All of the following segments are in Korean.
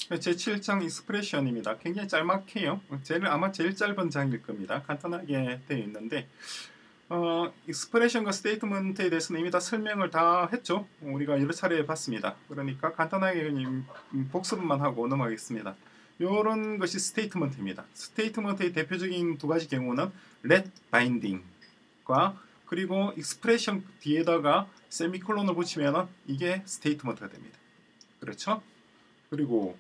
제7장 익스프레션입니다. 굉장히 짤막해요. 아마 제일 짧은 장일 겁니다. 간단하게 되어 있는데 익스프레션과 스테이트먼트에 대해서는 이미 다 설명을 다 했죠. 우리가 여러 차례 봤습니다. 그러니까 간단하게 그냥 복습만 하고 넘어가겠습니다. 이런 것이 스테이트먼트입니다. 스테이트먼트의 대표적인 두 가지 경우는 let binding과 그리고 익스프레션 뒤에다가 세미콜론을 붙이면 이게 스테이트먼트가 됩니다. 그렇죠? 그리고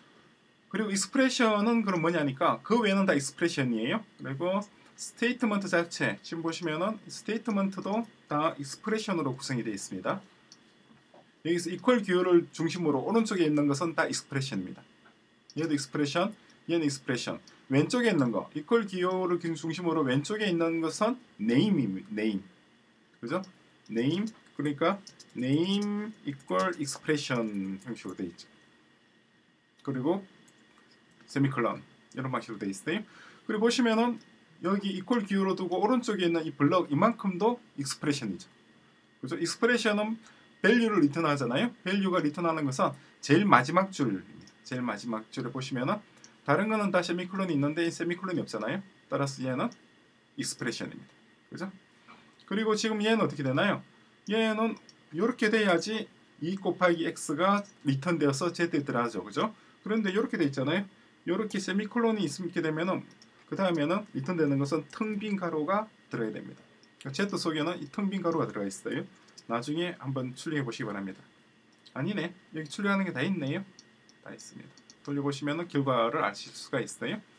익스프레션은 그럼 뭐냐니까 그 외에는 다 익스프레션이에요. 그리고 스테이트먼트 자체 지금 보시면은 스테이트먼트도 다 익스프레션으로 구성이 되어 있습니다. 여기서 이퀄 기호를 중심으로 오른쪽에 있는 것은 다 익스프레션입니다. 얘도 익스프레션, 얘는 익스프레션. 왼쪽에 있는 거 이퀄 기호를 중심으로 왼쪽에 있는 것은 네임입니다. 네임. 그죠? 네임. 그러니까 네임 이퀄 익스프레션 형식으로 되어 있죠. 그리고 세미콜론 이런 방식으로 되어 있어요. 그리고 보시면은 여기 이퀄 기호로 두고 오른쪽에 있는 이 블럭 이만큼도 익스프레션이죠. 그래서 익스프레션은 밸류를 리턴하잖아요. 밸류가 리턴하는 것은 제일 마지막 줄입니다. 제일 마지막 줄에 보시면은 다른 거는 다 세미콜론이 있는데 세미콜론이 없잖아요. 따라서 얘는 익스프레션입니다. 그죠? 그리고 지금 얘는 어떻게 되나요? 얘는 이렇게 돼야지 2 곱하기 x가 리턴되어서 z에 들어가죠. 그죠? 그런데 이렇게 돼 있잖아요. 이렇게 세미콜론이 있게 되면은 그 다음에는 리턴되는 것은 텅 빈 가로가 들어야 됩니다. Z 속에는 이 텅 빈 가로가 들어가 있어요. 나중에 한번 출력해 보시기 바랍니다. 아니네. 여기 출력하는 게 다 있네요. 다 있습니다. 돌려보시면 결과를 아실 수가 있어요.